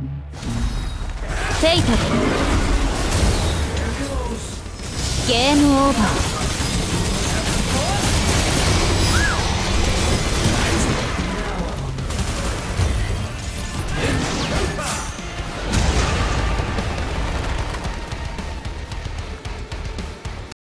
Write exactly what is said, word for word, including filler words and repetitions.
フェイタルゲームオーバー。